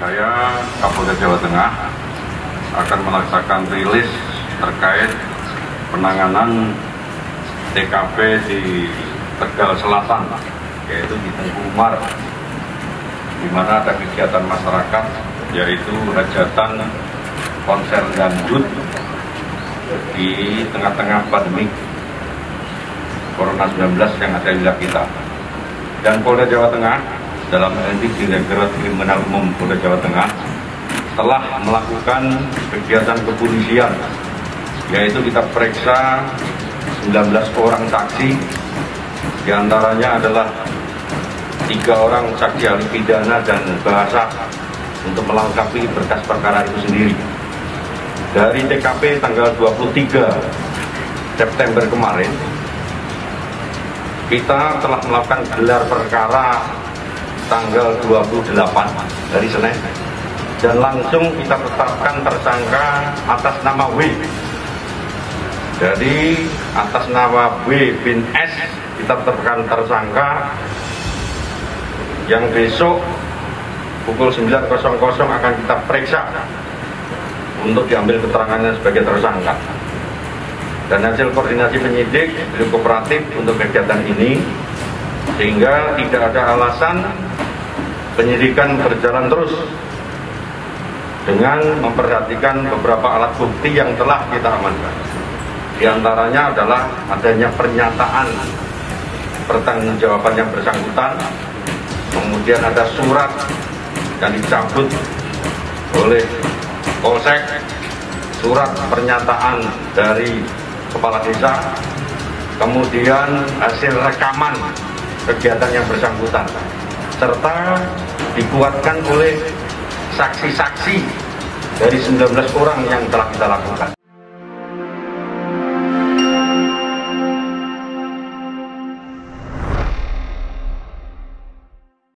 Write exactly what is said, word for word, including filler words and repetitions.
Saya, Kapolda Jawa Tengah, akan melaksanakan rilis terkait penanganan T K P di Tegal Selatan, yaitu di Tengku Umar, di mana ada kegiatan masyarakat, yaitu hajatan konser dangdut di tengah-tengah pandemi Corona sembilan belas yang ada di wilayah kita. Dan Polda Jawa Tengah dalam hal ini Direktorat Kriminal Umum Polda Jawa Tengah telah melakukan kegiatan kepolisian, yaitu kita periksa sembilan belas orang saksi, diantaranya adalah tiga orang saksi ahli pidana dan bahasa untuk melengkapi berkas perkara itu sendiri. Dari T K P tanggal dua puluh tiga September kemarin, kita telah melakukan gelar perkara tanggal dua puluh delapan dari Senin, dan langsung kita tetapkan tersangka atas nama W. Jadi atas nama W bin S kita tetapkan tersangka, yang besok pukul sembilan akan kita periksa untuk diambil keterangannya sebagai tersangka. Dan hasil koordinasi penyidik beliau kooperatif untuk kegiatan ini, sehingga tidak ada alasan penyidikan berjalan terus dengan memperhatikan beberapa alat bukti yang telah kita amankan. Di antaranya adalah adanya pernyataan pertanggungjawaban yang bersangkutan, kemudian ada surat yang dicabut oleh Polsek, surat pernyataan dari kepala desa, kemudian hasil rekaman kegiatan yang bersangkutan, serta dikuatkan oleh saksi-saksi dari sembilan belas orang yang telah kita lakukan.